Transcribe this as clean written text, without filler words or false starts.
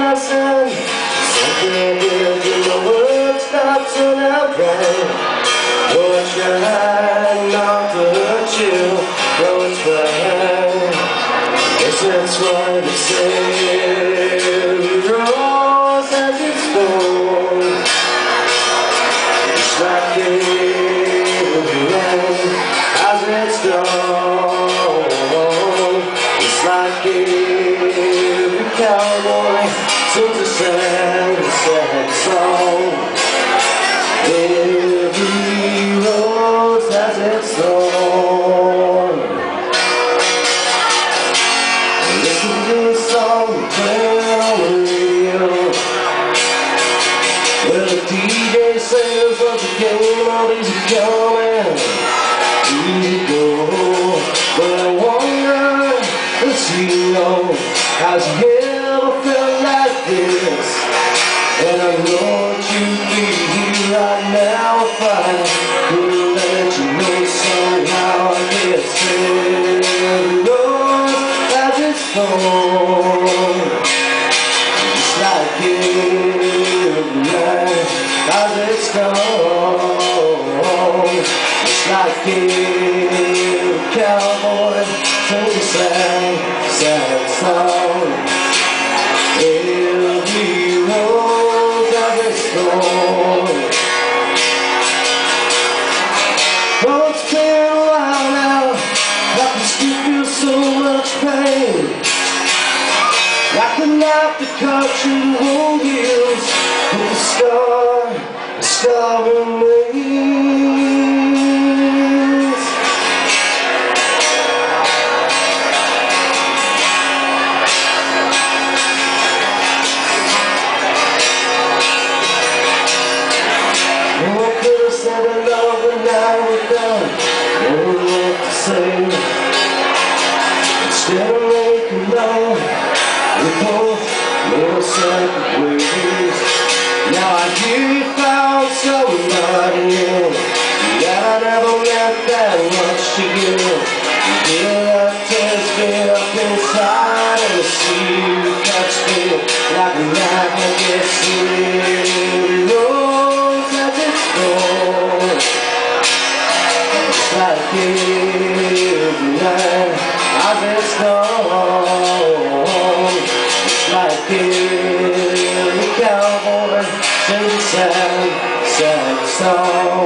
lesson. Something I did when the words start to out right. What trying not to hurt you, though it's fine. Guess that's why they say rose as it's born. It's like every rain as it's gone. It's like every cowboy sings a sad, sad song. Every rose has its thorn. Listen to this song playing on the radio. Well, the DJ says of the game, all these are coming, easy go. But I wonder, does you know, has you ever felt like this? And I know that you'd be here right now if I could let you know somehow. I guess every rose has its thorn. Just like every night has its dawn. Just like every cowboy sings a sad, sad song. Every rose has its thorn. Oh, it's been a while now, I can still feel so much pain. Like the knife that cut through the whole years, with the scar remains. I could have said I love when I was done, no one to say. Instead of making love, we both made separate ways. Now I hear you found somebody new, that I never meant that much to you. You hear that tears me up inside, and I see you touch me like a knife against me. Just like every night I've been gone. Just like every cowboy sings a sad, sad song.